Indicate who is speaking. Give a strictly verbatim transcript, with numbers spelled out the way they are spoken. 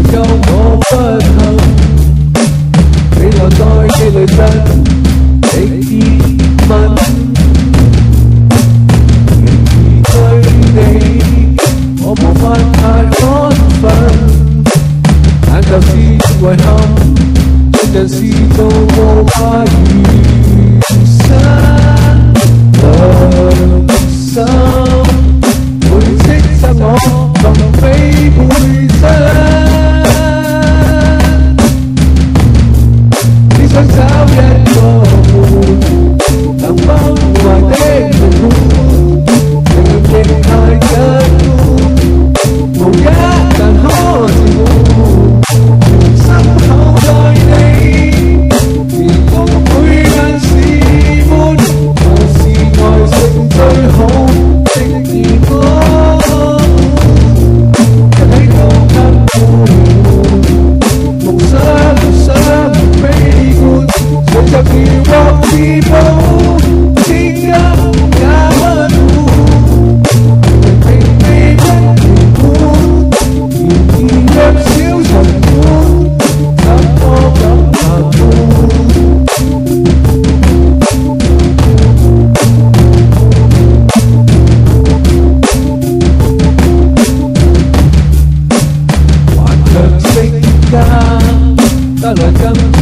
Speaker 1: 救我不幸，你留在記裏真的熱吻，對你我無法太安分，但就是遺憾，盡人事做無法餘生，良心會斥責我能非背身。 想找一個能崩壞的靈魂，情亦太緊固，無一人可自護。心口待你，而公會眼是悶，還是愛情最好的結果，一起都不顧，夢想夢想悲。 隨着遙望自保，天陰也不顧，明明未不完滿，然而若小塵滿，怎麼敢談判？頑強性格帶來更。